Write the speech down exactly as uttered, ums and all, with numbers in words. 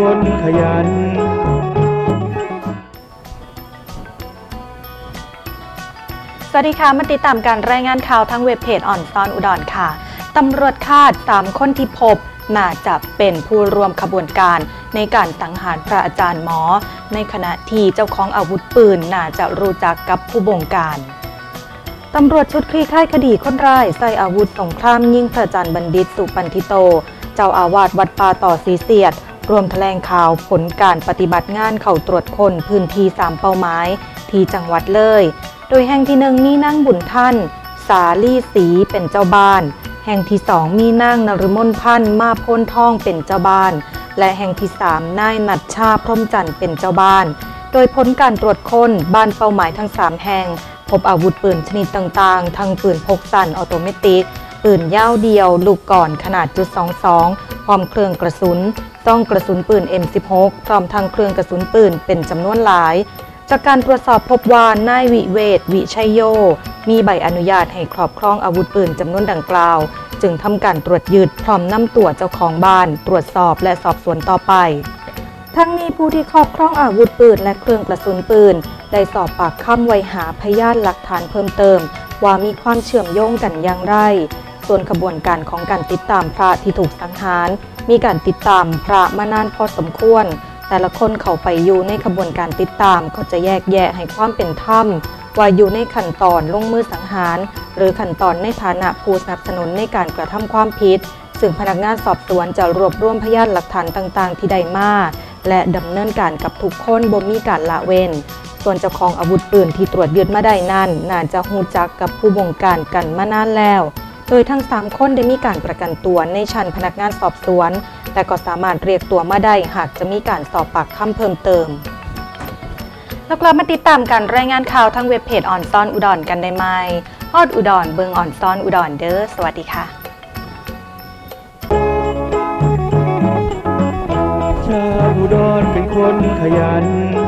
คนขยันสวัสดีค่ะมาติดตามการรายงานข่าวทั้งเว็บเพจอ่อนซ้อนอุดรค่ะตำรวจคาดสามคนที่พบน่าจะเป็นผู้ร่วมขบวนการในการสังหารพระอาจารย์หมอในขณะที่เจ้าของอาวุธปืนน่าจะรู้จักกับผู้บงการตำรวจชุดคลี่คลายคดีคนร้ายใส่อาวุธสงครามยิงพระอาจารย์บัณฑิตสุปันธิโตเจ้าอาวาสวัดป่าต่อสีเสียดรวมแถลงข่าวผลการปฏิบัติงานเข้าตรวจค้นพื้นที่สามเป้าหมายที่จังหวัดเลยโดยแห่งที่หนึ่งมีนางบุญท่านสาลี่ศรีเป็นเจ้าบ้านแห่งที่สองมีนางนฤมลพันธ์มาพ้นทองเป็นเจ้าบ้านและแห่งที่สามนายนัชชาพรหมจันทร์เป็นเจ้าบ้านโดยผลการตรวจค้นบ้านเป้าหมายทั้งสามแห่งพบอาวุธปืนชนิดต่างๆทั้งปืนพกสั้นออโตเมติกปืนยาวเดียวลูกก่อนขนาดจุดสองสองพร้อมเครื่องกระสุนซ่องกระสุนปืน เอ็ม สิบหก พร้อมทั้งเครื่องกระสุนปืนเป็นจำนวนหลายจากการตรวจสอบพบว่านายวิเวศวิชัยโยมีใบอนุญาตให้ครอบครองอาวุธปืนจำนวนดังกล่าวจึงทำการตรวจยึดพร้อมนำตัวเจ้าของบ้านตรวจสอบและสอบสวนต่อไปทั้งนี้ผู้ที่ครอบครองอาวุธปืนและเครื่องกระสุนปืนได้สอบปากคำไว้หาพยานหลักฐานเพิ่มเติมว่ามีความเชื่อมโยงกันอย่างไรส่วนขบวนการของการติดตามพระที่ถูกสังหารมีการติดตามพระมานานพอสมควรแต่ละคนเข้าไปอยู่ในขบวนการติดตามก็จะแยกแยะให้ความเป็นธรรมว่าอยู่ในขั้นตอนลงมือสังหารหรือขั้นตอนในฐานะผู้สนับสนุนในการกระทำความผิดซึ่งพนักงานสอบสวนจะรวบรวมพยานหลักฐานต่างๆที่ได้มาและดำเนินการกับทุกคนบ่มีการละเว้นส่วนเจ้าของอาวุธปืนที่ตรวจยึดมาได้นั้นน่าจะรู้จักกับผู้บงการกันมานานแล้วโดยทั้งสามคนได้มีการประกันตัวในชั้นพนักงานสอบสวนแต่ก็สามารถเรียกตัวมาได้หากจะมีการสอบปากคำเพิ่มเติมแล้วกลับมาติดตามการรายงานข่าวทั้งเว็บเพจอ่อนซ้อนอุดรกันได้ไหมฮอดอุดรเบิงอ่อนซ้อนอุดรเด้อสวัสดีค่ะชาวอุดรเป็นคนขยัน